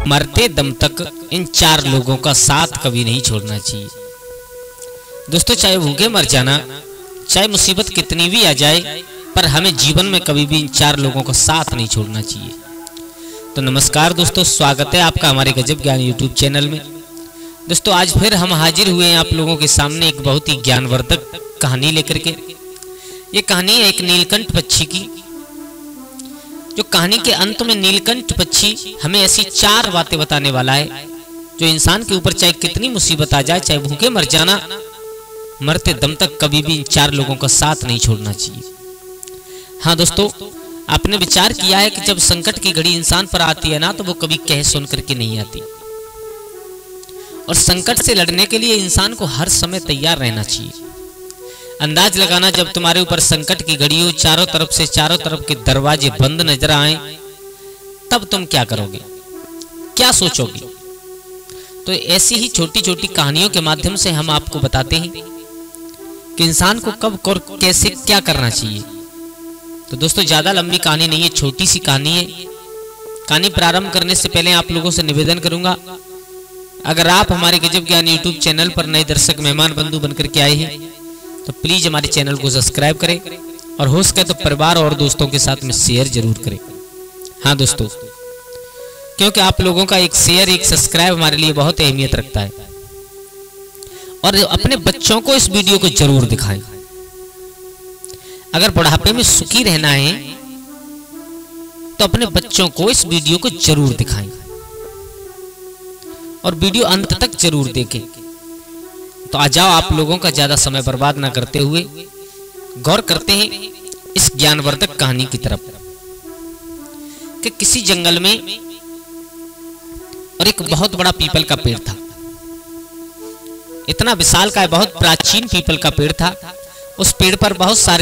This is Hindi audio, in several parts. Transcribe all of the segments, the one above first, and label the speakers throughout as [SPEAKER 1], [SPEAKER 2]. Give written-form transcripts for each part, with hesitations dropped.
[SPEAKER 1] मरते दम तक इन 4 लोगों का साथ कभी नहीं छोड़ना चाहिए। दोस्तों, चाहे भूखे मर जाना, चाहे मुसीबत कितनी भी आ जाए, पर हमें जीवन में कभी भी इन 4 लोगों का साथ नहीं छोड़ना चाहिए। तो नमस्कार दोस्तों, स्वागत है आपका हमारे गजब ज्ञान यूट्यूब चैनल में। दोस्तों, आज फिर हम हाजिर हुए हैं आप लोगों के सामने एक बहुत ही ज्ञानवर्धक कहानी लेकर के। ये कहानी है एक नीलकंठ पक्षी की। जो कहानी के अंत में नीलकंठ पक्षी हमें ऐसी 4 बातें बताने वाला है जो इंसान के ऊपर चाहे कितनी मुसीबत आ जाए, चाहे भूखे मर जाना, मरते दम तक कभी भी इन 4 लोगों का साथ नहीं छोड़ना चाहिए। हाँ दोस्तों, आपने विचार किया है कि जब संकट की घड़ी इंसान पर आती है ना, तो वो कभी कह सुन करके नहीं आती, और संकट से लड़ने के लिए इंसान को हर समय तैयार रहना चाहिए। अंदाज लगाना, जब तुम्हारे ऊपर संकट की घड़ी हो, चारों तरफ के दरवाजे बंद नजर आए, तब तुम क्या करोगे, क्या सोचोगे। तो ऐसी ही छोटी छोटी कहानियों के माध्यम से हम आपको बताते हैं कि इंसान को कब और कैसे क्या करना चाहिए। तो दोस्तों, ज्यादा लंबी कहानी नहीं है, छोटी सी कहानी है। कहानी प्रारंभ करने से पहले आप लोगों से निवेदन करूंगा, अगर आप हमारे गजब ज्ञान यूट्यूब चैनल पर नए दर्शक मेहमान बंधु बनकर के आए हैं, तो प्लीज हमारे चैनल को सब्सक्राइब करें, और हो सके तो परिवार और दोस्तों के साथ में शेयर जरूर करें। हाँ दोस्तों, क्योंकि आप लोगों का एक शेयर, एक सब्सक्राइब हमारे लिए बहुत अहमियत रखता है। और अपने बच्चों को इस वीडियो को जरूर दिखाएं। अगर बुढ़ापे में सुखी रहना है तो अपने बच्चों को इस वीडियो को जरूर दिखाएं, और वीडियो अंत तक जरूर देखें। तो आ जाओ, आप लोगों का ज्यादा समय बर्बाद ना करते हुए गौर करते हैं इस ज्ञानवर्धक कहानी की तरफ। कि किसी जंगल में और एक बहुत बड़ा पीपल का पेड़ था। इतना विशाल का है, बहुत प्राचीन पीपल का पेड़ था। उस पेड़ पर बहुत सारे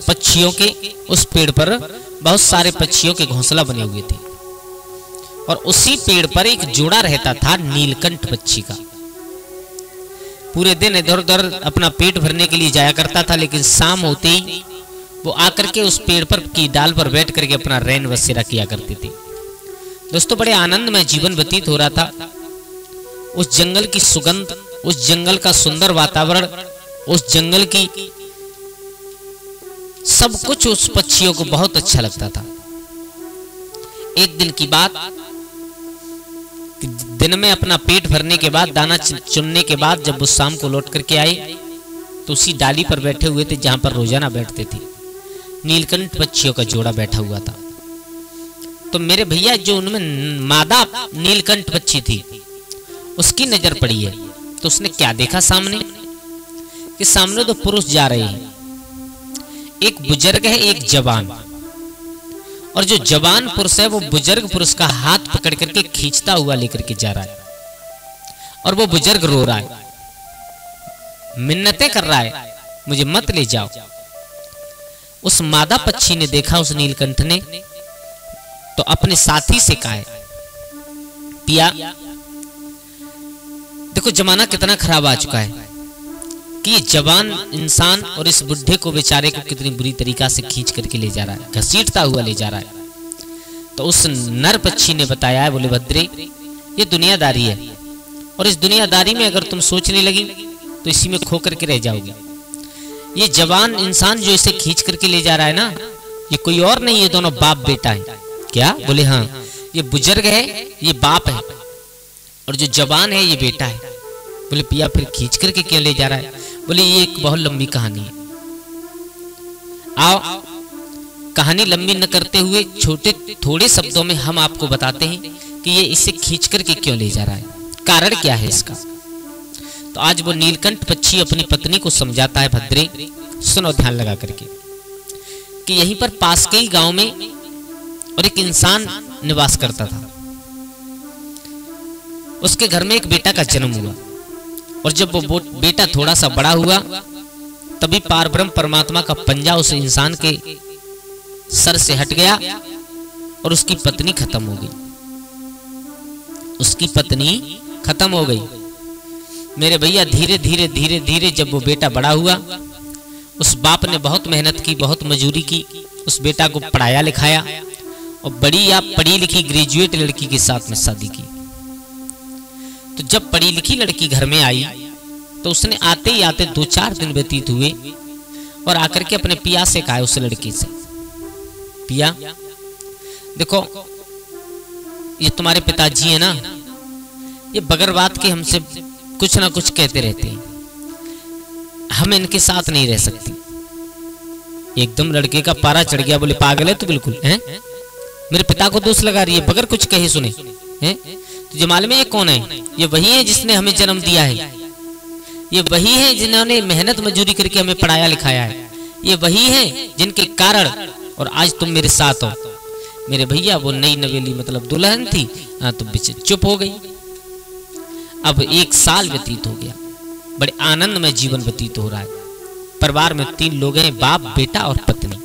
[SPEAKER 1] पक्षियों के घोंसला बने हुए थे, और उसी पेड़ पर एक जोड़ा रहता था नीलकंठ पक्षी का। पूरे दिन इधर उधर अपना पेट भरने के लिए जाया करता था, लेकिन शाम होते ही वो आकर के उस पेड़ पर की डाल पर बैठ करके अपना रैन बसेरा किया करते थे। दोस्तों, बड़े आनंद में जीवन व्यतीत हो रहा था। उस जंगल की सुगंध, उस जंगल का सुंदर वातावरण, उस जंगल की सब कुछ उस पक्षियों को बहुत अच्छा लगता था। एक दिन की बात, दिन में अपना पेट भरने के बाद, दाना चुनने के बाद, जब वो शाम को लौट करके आए, तो उसी डाली पर बैठे हुए थे जहां पर रोजाना बैठते थे। नीलकंठ पक्षियों का जोड़ा बैठा हुआ था। तो मेरे भैया, जो उनमें मादा नीलकंठ पक्षी थी, उसकी नजर पड़ी है। तो उसने क्या देखा सामने, कि सामने 2 पुरुष जा रहे हैं। एक बुजुर्ग है, एक जवान। और जो जवान पुरुष है, वो बुजुर्ग पुरुष का हाथ पकड़ करके खींचता हुआ लेकर के जा रहा है, और वो बुजुर्ग रो रहा है, मिन्नतें कर रहा है, मुझे मत ले जाओ। उस मादा पक्षी ने देखा, उस नीलकंठ ने, तो अपने साथी से कहा, पिया देखो जमाना कितना खराब आ चुका है कि ये जवान इंसान और इस बुढ़े को, बेचारे को कितनी बुरी तरीका से खींच करके ले जा रहा है, घसीटता हुआ ले जा रहा है। तो उस नर पक्षी ने बताया है, बोले भद्रे, ये दुनियादारी है, और इस दुनियादारी में अगर तुम सोचने लगी तो इसी में खो करके रह जाओगी। ये जवान इंसान जो इसे खींच करके ले जा रहा है ना, ये कोई और नहीं, ये दोनों बाप बेटा है। क्या? बोले हाँ, ये बुजुर्ग है, ये बाप है, और जो जवान है ये बेटा है। बोले पिया, फिर खींच करके क्यों ले जा रहा है? बोले ये एक बहुत लंबी कहानी है। आओ, कहानी लंबी न करते हुए थोड़े शब्दों में हम आपको बताते हैं कि ये इसे खींच करके क्यों ले जा रहा है, कारण क्या है इसका। तो आज वो नीलकंठ पक्षी अपनी पत्नी को समझाता है, भद्रे सुनो ध्यान लगा करके, कि यहीं पर पास के ही गांव में और एक इंसान निवास करता था। उसके घर में एक बेटा का जन्म हुआ, और जब वो बेटा थोड़ा सा बड़ा हुआ, तभी पारब्रह्म परमात्मा का पंजा उस इंसान के सर से हट गया, और उसकी पत्नी खत्म हो गई। उसकी पत्नी खत्म हो गई। मेरे भैया, धीरे धीरे धीरे धीरे जब वो बेटा बड़ा हुआ, उस बाप ने बहुत मेहनत की, बहुत मजूरी की, उस बेटा को पढ़ाया लिखाया, और बड़ी या पढ़ी लिखी ग्रेजुएट लड़की के साथ में शादी की। तो जब पढ़ी लिखी लड़की घर में आई तो उसने आते ही आते 2-4 दिन व्यतीत हुए और आकर के अपने पिया से कहा उस लड़की से, पिया देखो ये तुम्हारे पिताजी है ना, ये बगैर बात के हमसे कुछ ना कुछ कहते रहते हैं, हम इनके साथ नहीं रह सकती। एकदम लड़के का पारा चढ़ गया, बोले पागल है तू बिल्कुल हैं? मेरे पिता को दोष लगा रही है बगैर कुछ कहे सुने हैं? तुझे मालूम है ये कौन है? ये वही है जिसने हमें जन्म दिया है, ये वही है जिन्होंने मेहनत मजदूरी करके हमें पढ़ाया लिखाया है, ये वही है जिनके कारण और आज तुम मेरे साथ हो। मेरे भैया वो नई नवेली मतलब दुल्हन थी, तो बीच चुप हो गई। अब 1 साल व्यतीत हो गया, बड़े आनंद में जीवन व्यतीत हो रहा है। परिवार में 3 लोग हैं, बाप बेटा और पत्नी।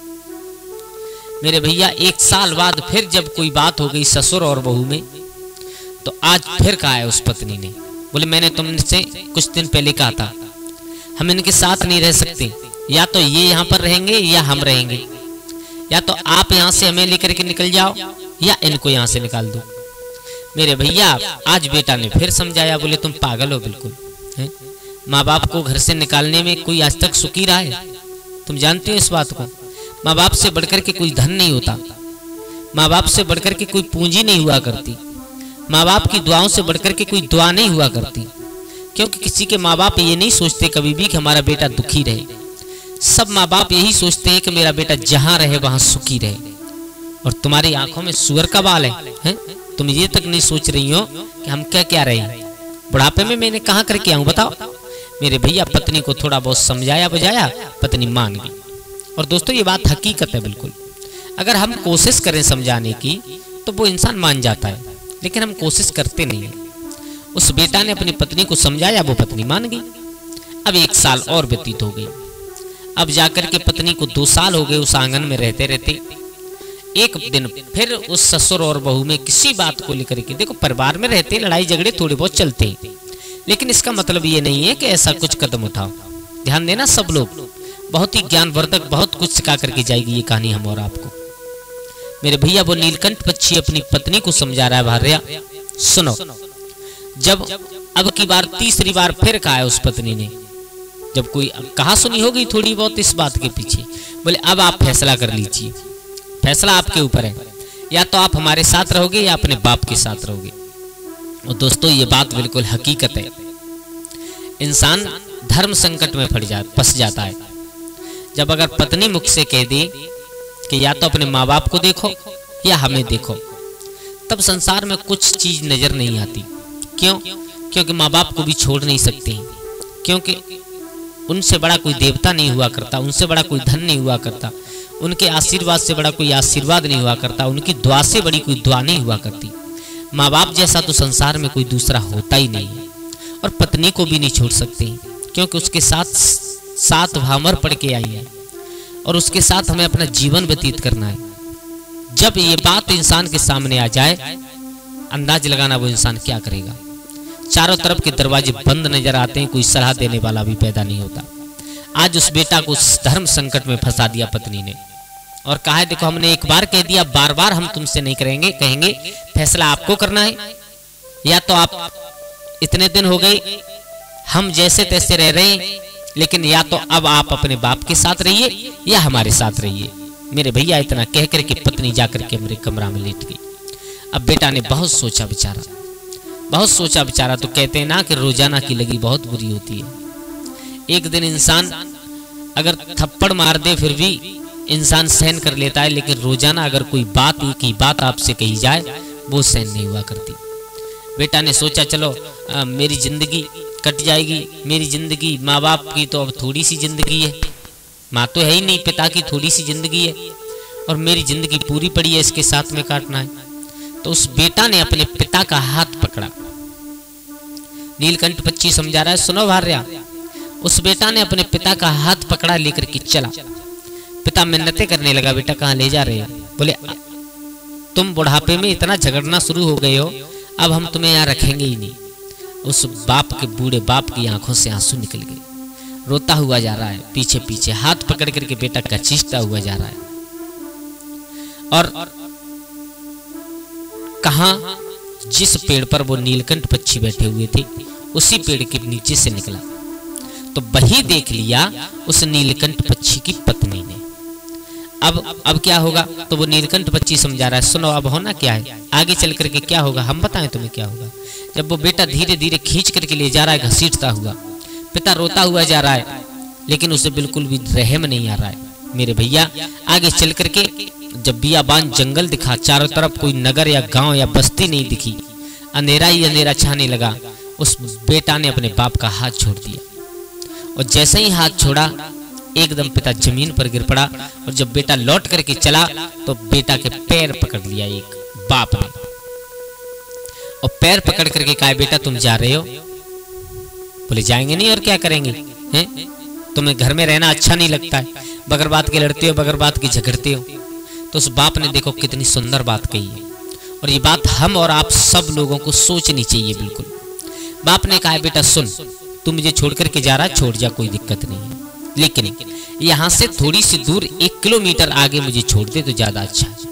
[SPEAKER 1] मेरे भैया 1 साल बाद फिर जब कोई बात हो गई ससुर और बहू में, तो आज फिर कहा है उस पत्नी ने, बोले मैंने तुमसे कुछ दिन पहले कहा था हम इनके साथ नहीं रह सकते, या तो ये यहाँ पर रहेंगे या हम रहेंगे, या तो आप यहाँ से हमें लेकर के निकल जाओ या इनको यहाँ से निकाल दो। मेरे भैया आज बेटा ने फिर समझाया, बोले तुम पागल हो बिल्कुल हैं? माँ बाप को घर से निकालने में कोई आज तक सुखी रहा है? तुम जानते हो इस बात को। माँ बाप से बढ़कर के कोई धन नहीं होता, माँ बाप से बढ़कर के कोई पूंजी नहीं हुआ करती, माँ बाप की दुआओं से बढ़कर के कोई दुआ नहीं हुआ करती, क्योंकि किसी के माँ बाप ये नहीं सोचते कभी भी कि हमारा बेटा दुखी रहे। सब माँ बाप यही सोचते हैं कि मेरा बेटा जहां रहे वहां सुखी रहे। और तुम्हारी आंखों में सुअर का बाल है? तुम ये तक नहीं सोच रही हो कि हम क्या क्या रहे हैं, बुढ़ापे में मैंने कहाँ करके आऊं बताओ। मेरे भैया पत्नी को थोड़ा बहुत समझाया बुझाया, पत्नी मान गई। और दोस्तों ये बात हकीकत है बिल्कुल। अगर हम कोशिश करें समझाने की तो वो इंसान मान जाता है, लेकिन हम कोशिश करते नहीं है। उस बेटा ने अपनी पत्नी को समझाया, वो पत्नी मान गई। अब 1 साल और व्यतीत हो गई। अब जाकर के पत्नी को 2 साल हो गए उस आंगन में रहते रहते। एक दिन फिर उस ससुर और बहू में किसी बात को लेकर के, देखो परिवार में रहते लड़ाई झगड़े थोड़े बहुत चलते हैं, लेकिन इसका मतलब ये नहीं है कि ऐसा कुछ कदम उठाओ। ध्यान देना सब लोग, बहुत ही ज्ञानवर्धक बहुत कुछ सिखा करके जाएगी ये कहानी हम और आपको। मेरे भैया वो नीलकंठ पक्षी अपनी पत्नी को समझा रहा है, भार्या सुनो। जब अब की बार तीसरी बार फिर कहा है उस पत्नी ने, जब कोई कहा सुनी होगी थोड़ी बहुत इस बात के पीछे, बोले अब आप फैसला कर लीजिए, फैसला आपके ऊपर है, या तो आप हमारे साथ रहोगे या अपने बाप के साथ रहोगे। और दोस्तों ये बात बिल्कुल हकीकत है। इंसान धर्म संकट में फंस जाता है जब अगर पत्नी मुख से कह दे कि या तो अपने माँ बाप को देखो या हमें देखो, तब संसार में कुछ चीज नजर नहीं आती। क्यों? क्योंकि माँ बाप को भी छोड़ नहीं सकते, क्योंकि उनसे बड़ा कोई देवता नहीं हुआ करता, उनसे बड़ा कोई धन नहीं हुआ करता, उनके आशीर्वाद से बड़ा कोई आशीर्वाद नहीं हुआ करता, उनकी दुआ से बड़ी कोई दुआ नहीं हुआ करती। माँ बाप जैसा तो संसार में कोई दूसरा होता ही नहीं है। और पत्नी को भी नहीं छोड़ सकते, क्योंकि उसके साथ भामर पढ़ के आई है और उसके साथ हमें अपना जीवन व्यतीत करना है। जब ये बात इंसान के सामने आ जाए, अंदाज लगाना वो इंसान क्या करेगा। चारों तरफ के दरवाजे बंद नजर आते हैं, कोई सलाह देने वाला भी पैदा नहीं होता। आज उस बेटा को धर्म संकट में फंसा दिया पत्नी ने और कहा है देखो हमने एक बार कह दिया, बार बार हम तुमसे नहीं करेंगे, कहेंगे फैसला आपको करना है, या तो आप इतने दिन हो गए हम जैसे तैसे रह रहे हैं, लेकिन या तो अब आप अपने बाप के साथ रहिए या हमारे साथ रहिए। मेरे भैया इतना कह करके पत्नी जाकर के मेरे कमरा में लेट गई। अब बेटा ने बहुत सोचा विचारा, बहुत सोचा विचारा। तो कहते हैं ना कि रोजाना की लगी बहुत बुरी होती है। एक दिन इंसान अगर थप्पड़ मार दे फिर भी इंसान सहन कर लेता है, लेकिन रोजाना अगर कोई बात एक ही बात आपसे कही जाए वो सहन नहीं हुआ करती। बेटा ने सोचा चलो मेरी जिंदगी कट जाएगी, मेरी जिंदगी माँ बाप की तो अब थोड़ी सी जिंदगी है, माँ तो है ही नहीं, पिता की थोड़ी सी जिंदगी है और मेरी जिंदगी पूरी पड़ी है, इसके साथ में काटना है। तो उस बेटा ने अपने पिता का हाथ पकड़ा। नीलकंठ पक्षी समझा रहा है, सुनो भार्या। उस बेटा ने अपने पिता का हाथ पकड़ा, लेकर के चला। पिता मिन्नतें करने लगा, बेटा कहाँ ले जा रहे हो? बोले तुम बुढ़ापे में इतना झगड़ना शुरू हो गए हो, अब हम तुम्हें यहाँ रखेंगे ही नहीं। उस बाप के बूढ़े बाप की आंखों से आंसू निकल गए, रोता हुआ जा रहा है, पीछे पीछे हाथ पकड़ करके बेटा घसीटता हुआ जा रहा है। और कहा जिस पेड़ पर वो नीलकंठ पक्षी बैठे हुए थे उसी पेड़ के नीचे से निकला तो वही देख लिया उस नीलकंठ पक्षी की पत्नी ने। अब क्या होगा? तो वो नीलकंठ पक्षी समझा रहा है, सुनो अब होना क्या है, आगे चल करके क्या होगा हम बताएं तुम्हें क्या होगा। जब वो बेटा धीरे धीरे खींच करके ले जा रहा है घसीटता हुआ, पिता रोता हुआ जा रहा है, लेकिन उसे बिल्कुल भी रहम नहीं आ रहा है। मेरे भैया आगे चल करके जब बियाबान जंगल दिखा, चारों तरफ कोई नगर या गांव या बस्ती नहीं दिखी, अंधेरा ही अंधेरा छाने लगा, उस बेटा ने अपने बाप का हाथ छोड़ दिया। और जैसे ही हाथ छोड़ा एकदम पिता जमीन पर गिर पड़ा। और जब बेटा लौट करके चला तो बेटा के पैर पकड़ लिया एक बाप ने, और पैर पकड़ करके कहा, बेटा तुम जा रहे हो? बोले जाएंगे नहीं और क्या करेंगे हैं? तुम्हें घर में रहना अच्छा नहीं लगता है, बगैर बात के लड़ते हो, बगैर बात के झगड़ते हो। तो उस बाप ने देखो कितनी सुंदर बात कही है, और ये बात हम और आप सब लोगों को सोचनी चाहिए बिल्कुल। बाप ने कहा, बेटा सुन, तू मुझे छोड़ करके जा रहा, छोड़ जा, कोई दिक्कत नहीं है, लेकिन यहां से थोड़ी सी दूर 1 किलोमीटर आगे मुझे छोड़ दे तो ज्यादा अच्छा है।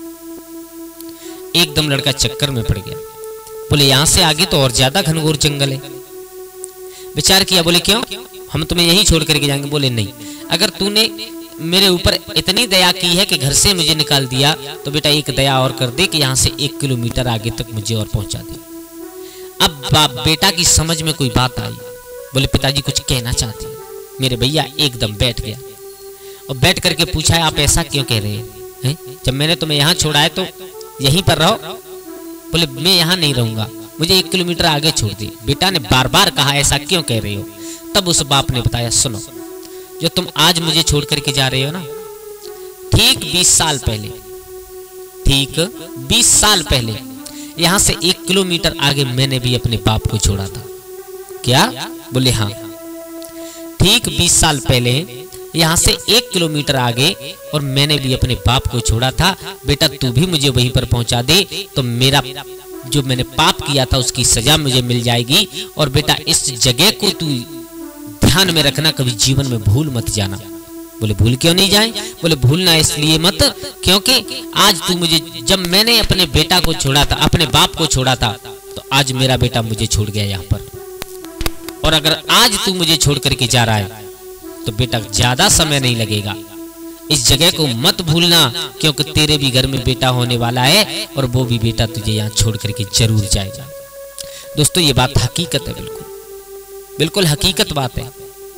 [SPEAKER 1] एकदम लड़का चक्कर में पड़ गया। बोले यहां से आगे तो और ज्यादा घनघोर जंगल है। विचार किया, बोले क्यों, हम तुम्हें यहीं छोड़ करके जाएंगे। बोले नहीं, अगर तूने मेरे ऊपर इतनी दया की है कि घर से मुझे निकाल दिया, तो बेटा एक दया और कर दे कि यहां से 1 किलोमीटर आगे तक मुझे और पहुंचा दे। अब बेटा की समझ में कोई बात आई। बोले पिताजी कुछ कहना चाहते हैं। मेरे भैया एकदम बैठ गया और बैठ करके पूछा, है आप ऐसा क्यों कह रहे हैं? जब मैंने तुम्हें यहाँ छोड़ा है तो यहीं पर रहो। बोले मैं यहाँ नहीं रहूंगा, मुझे 1 किलोमीटर आगे छोड़ दे। बेटा ने बार बार कहा, ऐसा क्यों कह रहे हो? तब उस बाप ने बताया, सुनो, जो तुम आज मुझे छोड़ करके जा रहे हो ना, ठीक 20 साल पहले, ठीक 20 साल पहले यहाँ से 1 किलोमीटर आगे मैंने भी अपने बाप को छोड़ा था। क्या? बोले हाँ, ठीक 20 साल पहले यहाँ से 1 किलोमीटर आगे और मैंने भी अपने बाप को छोड़ा था। बेटा तू भी मुझे वहीं पर पहुंचा दे तो मेरा जो मैंने पाप किया था उसकी सजा मुझे मिल जाएगी। और बेटा इस जगह को तू ध्यान में रखना, कभी जीवन में भूल मत जाना। बोले भूल क्यों नहीं जाए? बोले भूलना इसलिए मत क्योंकि आज तू मुझे, जब मैंने अपने बेटा को छोड़ा था, अपने बाप को छोड़ा था, तो आज मेरा बेटा मुझे छोड़ गया यहाँ पर, और अगर आज तू मुझे छोड़ करके जा रहा है तो बेटा ज्यादा समय नहीं लगेगा। इस जगह को मत भूलना क्योंकि तेरे भी घर में बेटा होने वाला है और वो भी बेटा तुझे यहाँ छोड़ करके जरूर जाएगा। दोस्तों ये बात हकीकत है, बिल्कुल बिल्कुल हकीकत बात है।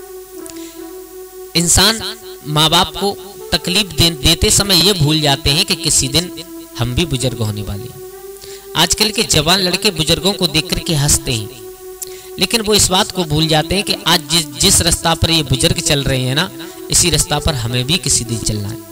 [SPEAKER 1] इंसान माँ बाप को तकलीफ देते समय ये भूल जाते हैं कि किसी दिन हम भी बुजुर्ग होने वाले हैं। आजकल के जवान लड़के बुजुर्गों को देख करके हंसते हैं, लेकिन वो इस बात को भूल जाते हैं कि आज जिस रास्ता पर ये बुजुर्ग चल रहे हैं ना, इसी रास्ता पर हमें भी किसी दिन चलना है।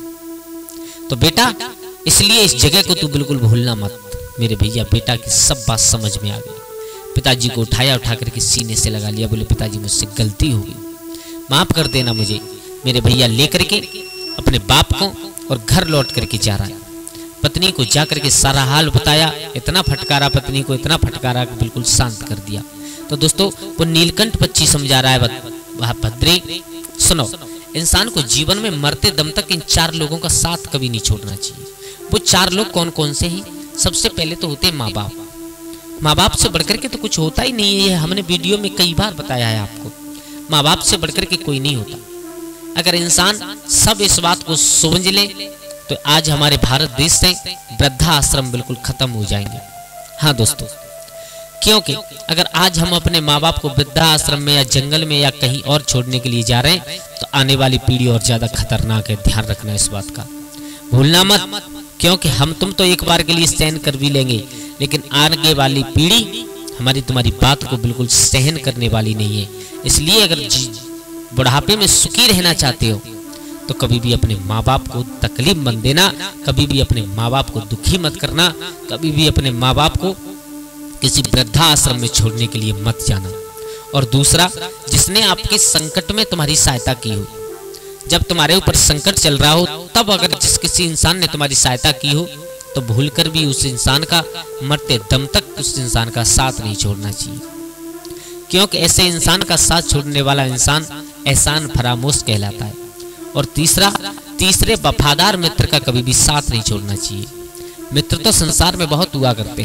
[SPEAKER 1] तो बेटा इसलिए इस जगह को तू बिल्कुल भूलना मत। मेरे भैया बेटा की सब बात समझ में आ गई। पिताजी को उठाया, उठा करके सीने से लगा लिया। बोले पिताजी मुझसे गलती हो गई, माफ कर देना मुझे। मेरे भैया लेकर के अपने बाप को और घर लौट करके जा रहा है। पत्नी को जा करके सारा हाल बताया, इतना फटकारा पत्नी को, इतना फटकारा बिल्कुल शांत कर दिया। तो दोस्तों वो नीलकंठ पक्षी समझा रहा है, भद्रे सुनो, इंसान को जीवन में मरते दम तक इन 4 लोगों का साथ कभी नहीं छोड़ना चाहिए। वो 4 लोग कौन कौन से हैं? सबसे पहले तो होते हैं माँ बाप। माँ बाप से बढ़कर के तो कुछ होता ही नहीं है, ये हमने वीडियो में कई बार बताया है आपको। माँ बाप से बढ़कर के कोई नहीं होता। अगर इंसान सब इस बात को समझ ले तो आज हमारे भारत देश से वृद्धाश्रम बिल्कुल खत्म हो जाएंगे। हाँ दोस्तों, क्योंकि अगर आज हम अपने माँ बाप को वृद्धाश्रम में या जंगल में या कहीं और छोड़ने के लिए जा रहे हैं तो आने वाली पीढ़ी और ज्यादा खतरनाक है। ध्यान रखना इस बात का, भूलना मत, क्योंकि हम तुम तो एक बार के लिए सहन कर भी लेंगे, लेकिन आगे वाली पीढ़ी हमारी तुम्हारी बात को बिल्कुल सहन करने वाली नहीं है। इसलिए अगर बुढ़ापे में सुखी रहना चाहते हो तो कभी भी अपने माँ बाप को तकलीफ मत देना, कभी भी अपने माँ बाप को दुखी मत करना, कभी भी अपने माँ बाप को किसी वृद्धाश्रम में छोड़ने के लिए मत जाना। और दूसरा, जिसने आपके संकट में तुम्हारी सहायता की हो, जब तुम्हारे ऊपर संकट चल रहा हो तब अगर जिस किसी इंसान ने तुम्हारी सहायता की हो तो भूलकर भी उस इंसान का मरते दम तक उस इंसान का साथ नहीं छोड़ना चाहिए, क्योंकि ऐसे इंसान का साथ छोड़ने वाला इंसान एहसान फरामोश कहलाता है। और तीसरे वफादार मित्र का कभी भी साथ नहीं छोड़ना चाहिए। मित्र तो संसार में बहुत हुआ करते हैं,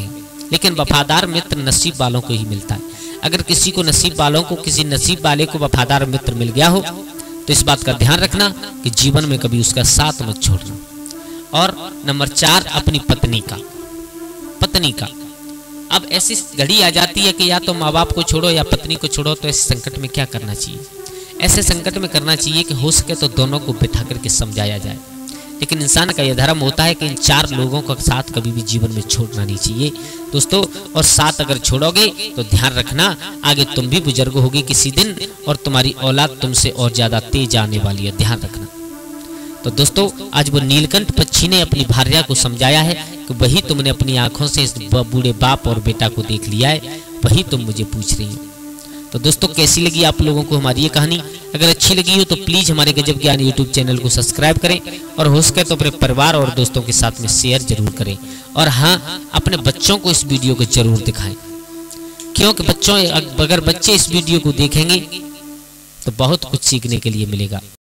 [SPEAKER 1] लेकिन वफादार मित्र नसीब वालों को ही मिलता है। अगर किसी को नसीब वालों को, किसी नसीब वाले को वफादार मित्र मिल गया हो तो इस बात का ध्यान रखना कि जीवन में कभी उसका साथ मत छोड़ना। और नंबर 4, अपनी पत्नी का। अब ऐसी घड़ी आ जाती है कि या तो माँ बाप को छोड़ो या पत्नी को छोड़ो, तो ऐसे संकट में क्या करना चाहिए? ऐसे संकट में करना चाहिए कि हो सके तो दोनों को बिठा करके समझाया जाए। लेकिन इंसान का यह धर्म होता है कि इन 4 लोगों का साथ कभी भी जीवन में छोड़ना नहीं चाहिए दोस्तों। और साथ अगर छोड़ोगे तो ध्यान रखना आगे तुम भी बुजुर्ग होगे किसी दिन और तुम्हारी औलाद तुमसे और ज्यादा तेज आने वाली है, ध्यान रखना। तो दोस्तों आज वो नीलकंठ पक्षी ने अपनी भार्या को समझाया है कि वही तुमने अपनी आंखों से इस बूढ़े बाप और बेटा को देख लिया है, वही तुम मुझे पूछ रही हो। तो दोस्तों कैसी लगी आप लोगों को हमारी ये कहानी? अगर अच्छी लगी हो तो प्लीज हमारे गजब ज्ञान यूट्यूब चैनल को सब्सक्राइब करें और हो सके तो अपने परिवार और दोस्तों के साथ में शेयर जरूर करें। और हाँ, अपने बच्चों को इस वीडियो को जरूर दिखाएं, क्योंकि अगर बच्चे इस वीडियो को देखेंगे तो बहुत कुछ सीखने के लिए मिलेगा।